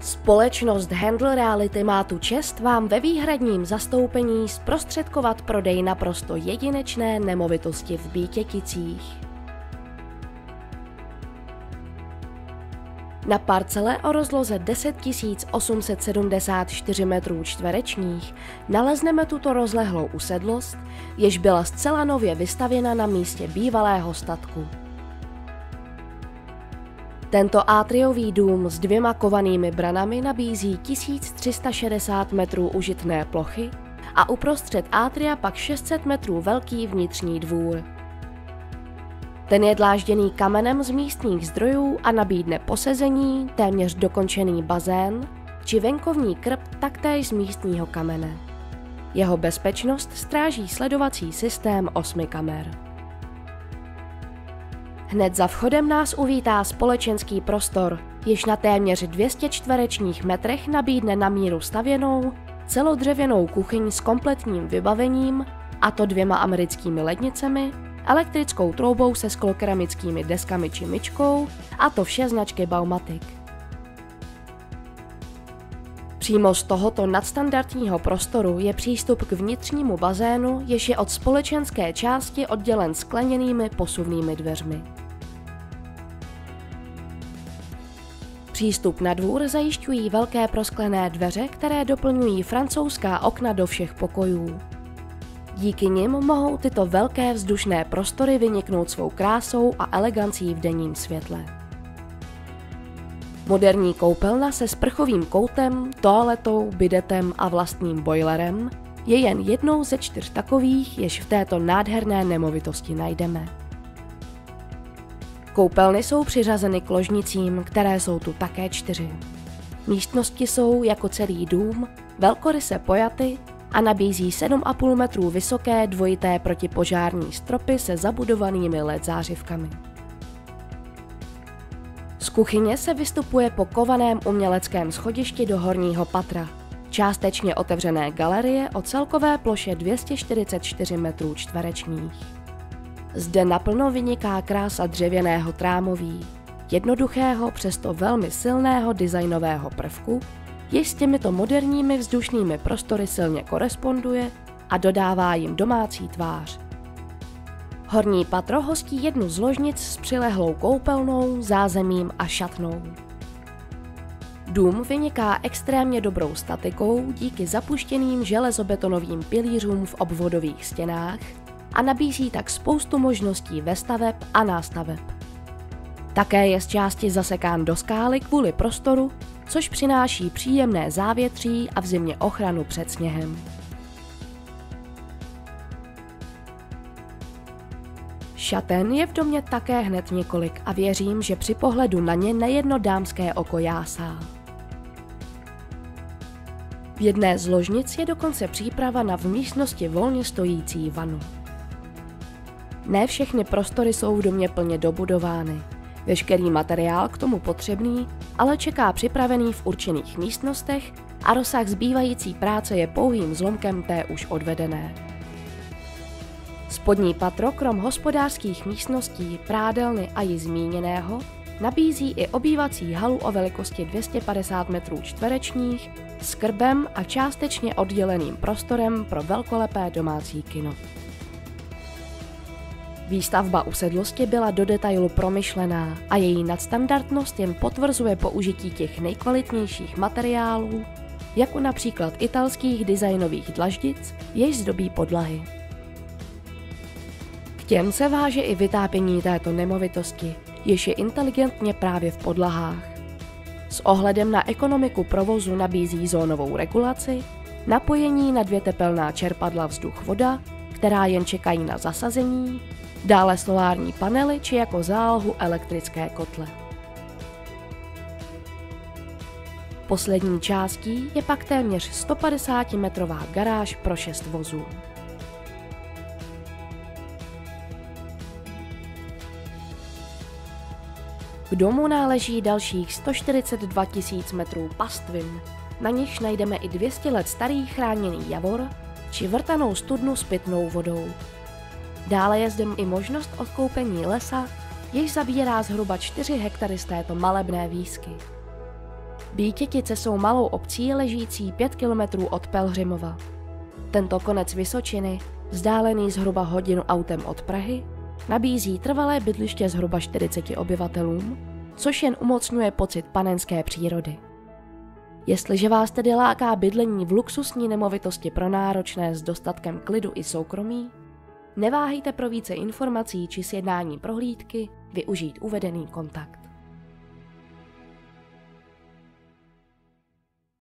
Společnost Handle Reality má tu čest vám ve výhradním zastoupení zprostředkovat prodej naprosto jedinečné nemovitosti v Bítěticích. Na parcele o rozloze 10 874 metrů čtverečních nalezneme tuto rozlehlou usedlost, jež byla zcela nově vystavěna na místě bývalého statku. Tento atriový dům s 2 kovanými branami nabízí 1360 metrů užitné plochy a uprostřed atria pak 600 metrů velký vnitřní dvůr. Ten je dlážděný kamenem z místních zdrojů a nabídne posezení, téměř dokončený bazén či venkovní krb taktéž z místního kamene. Jeho bezpečnost stráží sledovací systém 8 kamer. Hned za vchodem nás uvítá společenský prostor, jež na téměř 200 čtverečních metrech nabídne na míru stavěnou, celodřevěnou kuchyň s kompletním vybavením, a to 2 americkými lednicemi, elektrickou troubou se sklokeramickými deskami či myčkou, a to vše značky Baumatic. Přímo z tohoto nadstandardního prostoru je přístup k vnitřnímu bazénu, jež je od společenské části oddělen skleněnými posuvnými dveřmi. Přístup na dvůr zajišťují velké prosklené dveře, které doplňují francouzská okna do všech pokojů. Díky nim mohou tyto velké vzdušné prostory vyniknout svou krásou a elegancí v denním světle. Moderní koupelna se sprchovým koutem, toaletou, bidetem a vlastním boilerem je jen jednou ze 4 takových, jež v této nádherné nemovitosti najdeme. Koupelny jsou přiřazeny k ložnicím, které jsou tu také 4. Místnosti jsou, jako celý dům, velkoryse pojaty a nabízí 7,5 metrů vysoké dvojité protipožární stropy se zabudovanými LED zářivkami. Z kuchyně se vystupuje po kovaném uměleckém schodišti do horního patra, částečně otevřené galerie o celkové ploše 244 metrů čtverečních. Zde naplno vyniká krása dřevěného trámoví, jednoduchého, přesto velmi silného designového prvku, jež s těmito moderními vzdušnými prostory silně koresponduje a dodává jim domácí tvář. Horní patro hostí jednu z ložnic s přilehlou koupelnou, zázemím a šatnou. Dům vyniká extrémně dobrou statikou díky zapuštěným železobetonovým pilířům v obvodových stěnách a nabízí tak spoustu možností vestaveb a nástaveb. Také je z části zasekán do skály kvůli prostoru, což přináší příjemné závětří a v zimě ochranu před sněhem. Šaten je v domě také hned několik a věřím, že při pohledu na ně nejedno dámské oko jásá. V jedné z ložnic je dokonce příprava na v místnosti volně stojící vanu. Ne všechny prostory jsou v domě plně dobudovány. Veškerý materiál k tomu potřebný ale čeká připravený v určených místnostech a rozsah zbývající práce je pouhým zlomkem té už odvedené. Spodní patro krom hospodářských místností, prádelny a již zmíněného nabízí i obývací halu o velikosti 250 metrů čtverečních s krbem a částečně odděleným prostorem pro velkolepé domácí kino. Výstavba usedlosti byla do detailu promyšlená a její nadstandardnost jen potvrzuje použití těch nejkvalitnějších materiálů, jako například italských designových dlaždic, jež zdobí podlahy. K těm se váže i vytápění této nemovitosti, jež je inteligentně právě v podlahách. S ohledem na ekonomiku provozu nabízí zónovou regulaci, napojení na 2 tepelná čerpadla vzduch-voda, která jen čekají na zasazení, dále solární panely či jako zálohu elektrické kotle. Poslední částí je pak téměř 150-metrová garáž pro 6 vozů. K domu náleží dalších 142 000 metrů pastvin, na nichž najdeme i 200 let starý chráněný javor či vrtanou studnu s pitnou vodou. Dále je zde i možnost odkoupení lesa, jež zabírá zhruba 4 hektary z této malebné výsky. Bítětice jsou malou obcí ležící 5 kilometrů od Pelhřimova. Tento konec Vysočiny, vzdálený zhruba hodinu autem od Prahy, nabízí trvalé bydliště zhruba 40 obyvatelům, což jen umocňuje pocit panenské přírody. Jestliže vás tedy láká bydlení v luxusní nemovitosti pro náročné s dostatkem klidu i soukromí, neváhejte pro více informací či sjednání prohlídky využít uvedený kontakt.